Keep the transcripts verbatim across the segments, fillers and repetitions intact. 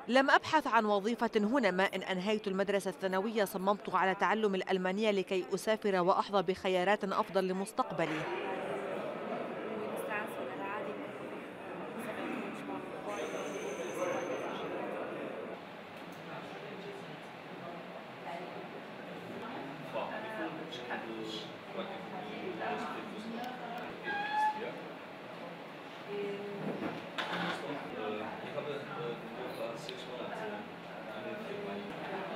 لم أبحث عن وظيفة هنا، ما إن أنهيت المدرسة الثانوية صممت على تعلم الألمانية لكي أسافر وأحظى بخيارات أفضل لمستقبلي. Ich habe äh, vor sechs Monaten eine Firma in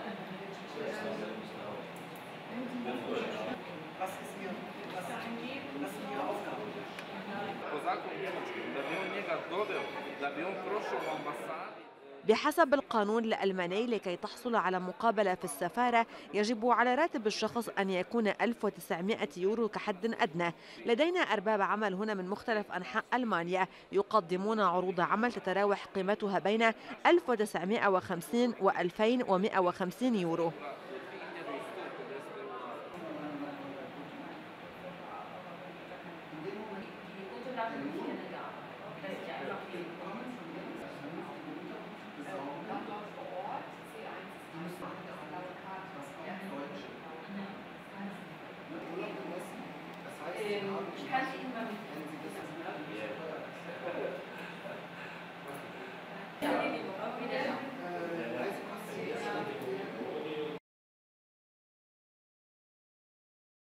Was ist Ihr, was, was ist Ihre Aufgabe? Po zakonu njemačkom, da bi on njega doveo, da bi on prošao u ambasadi. بحسب القانون الألماني لكي تحصل على مقابلة في السفارة يجب على راتب الشخص أن يكون ألف وتسعمائة يورو كحد أدنى. لدينا أرباب عمل هنا من مختلف أنحاء ألمانيا يقدمون عروض عمل تتراوح قيمتها بين ألف وتسعمائة وخمسين و ألفين ومائة وخمسين يورو. Ich kann Ihnen